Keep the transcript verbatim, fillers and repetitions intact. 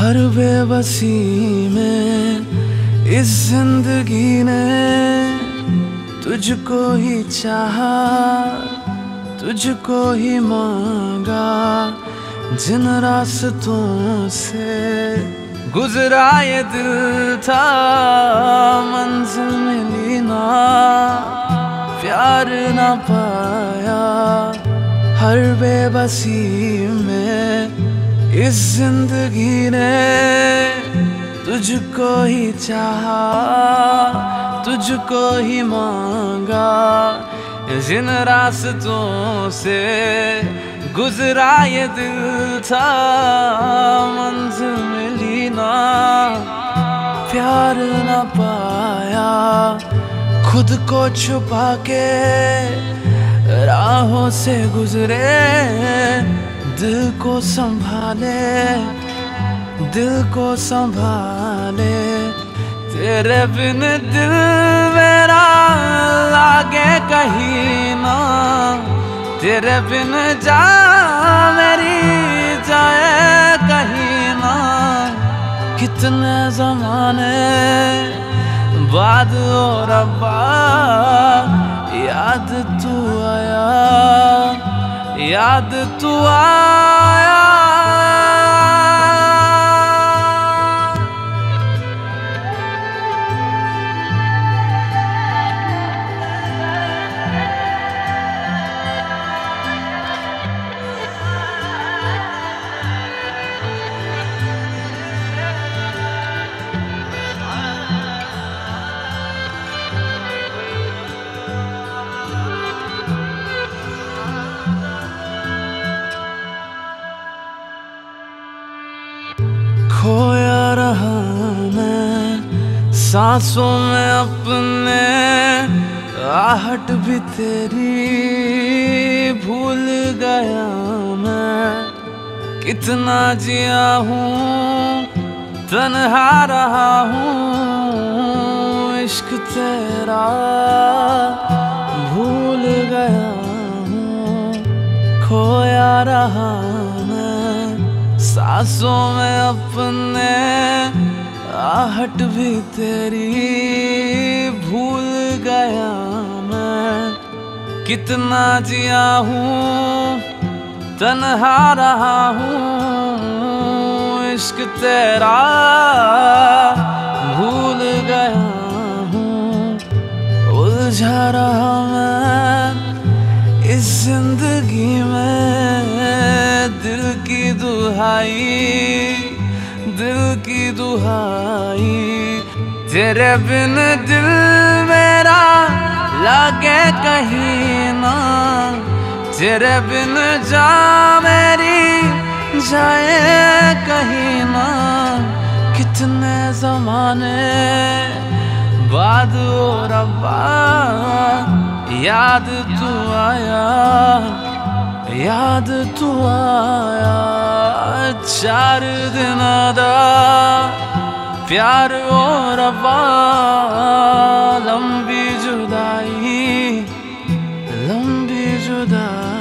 हर बेबसी में इस जिंदगी ने तुझको ही चाहा, तुझको ही मांगा। जिन रास्तों से गुजरा ये दिल था, मंजिल मिली ना, प्यार ना पाया। हर बेबसी में इस जिंदगी ने तुझको ही चाहा, तुझको ही मांगा। जिन रास्तों से गुजरा ये दिल था, मंजिल मिली ना, प्यार ना पाया। खुद को छुपा के राहों से गुजरे, दिल को संभाले, दिल को संभाले। तेरे बिन दिल मेरा लागे कहीं ना, तेरे बिन जा मेरी जाए कहीं ना। कितने जमाने बाद ओ रब्बा याद तू आया, याद तू आया। खोया रहा मैं सांसों में अपने, आहट भी तेरी भूल गया मैं। कितना जिया हूँ तन्हा रहा हूँ, इश्क तेरा भूल गया हूँ। खोया रहा सांसों में अपने, आहट भी तेरी भूल गया मैं। कितना जिया हूँ तन्हा रहा हूँ, इश्क तेरा भूल गया हूँ। उलझा रहा मैं इस जिंदगी में, दिल की दुहाई, दिल की दुहाई। तेरे बिन दिल मेरा लागे कहीं ना, तेरे बिन जा मेरी जाए कहीं ना। कितने जमाने बाद ओ रब्बा याद तू आया, याद तू आया। चार दिन दा प्यार ओ रब्बा, लंबी जुदाई, लंबी जुदाई।